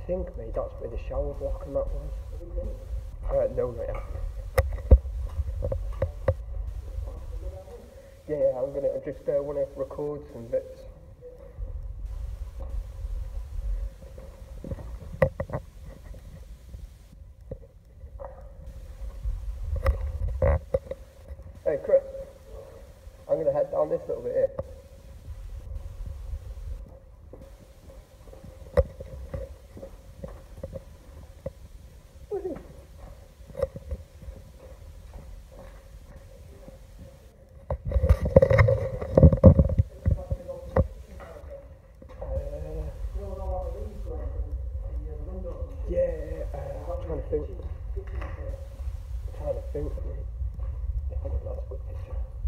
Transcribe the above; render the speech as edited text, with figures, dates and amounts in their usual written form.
think, mate, that's where the shower block and that was. No, not yet. Yeah, I'm gonna just want to record some bits. Hey, Chris, I'm gonna head down this little bit here. I'm trying to think. If I got that's a good picture.